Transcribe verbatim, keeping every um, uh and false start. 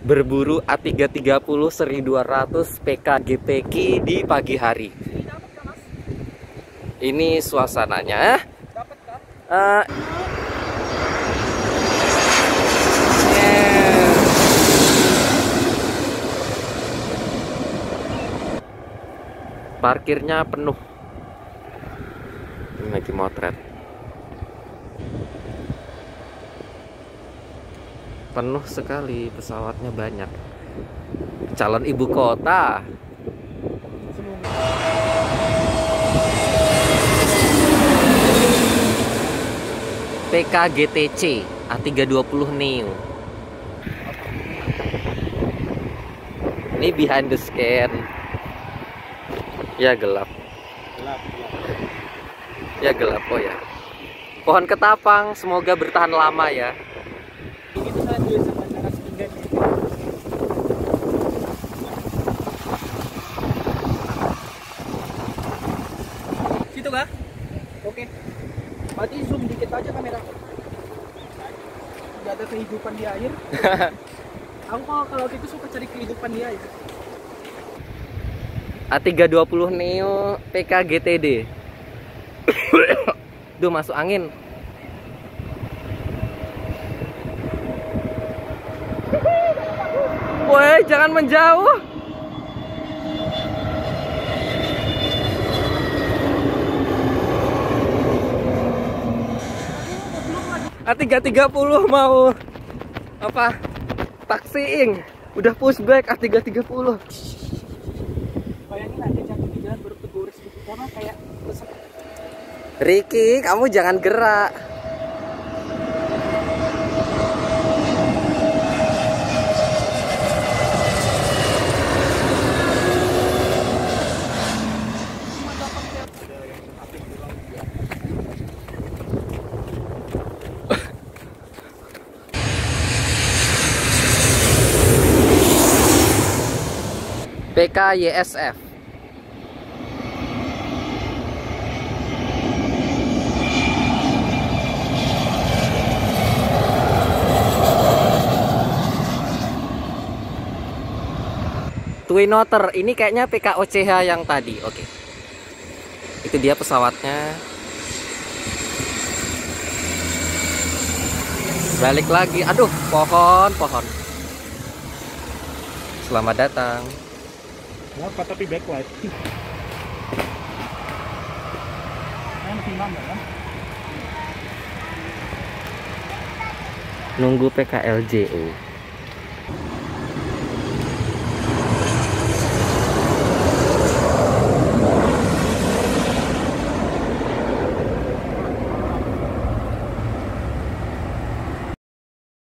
berburu A tiga tiga nol seri dua ratus P K G P K di pagi hari. Ini suasananya. Uh, yeah. Parkirnya penuh. Ini lagi motret. Penuh sekali, pesawatnya banyak. Calon ibu kota. P K G T C A tiga dua nol Neo. Ini behind the scan. Ya gelap. Gelap, gelap. Ya gelap, oh ya. Pohon ketapang, semoga bertahan lama ya. Situ kah? Oke. Berarti zoom dikit aja kamera. Tidak ada kehidupan di air. Aku kalau gitu suka cari kehidupan di air. A tiga dua nol Neo P K G T D. Duh, masuk angin. Woi, jangan menjauh. A tiga tiga nol mau apa? Taksiing. Udah pushback A tiga tiga nol. Bayangin aja jatuh di jalan baru teguris gitu. Karena kayak Ricky, kamu jangan gerak. P K Y S F. Twin Otter, ini kayaknya P K O C H yang tadi. Oke. Itu dia pesawatnya. Balik lagi. Aduh, pohon, pohon. Selamat datang. apa tapi backlight. Nunggu P K L J O.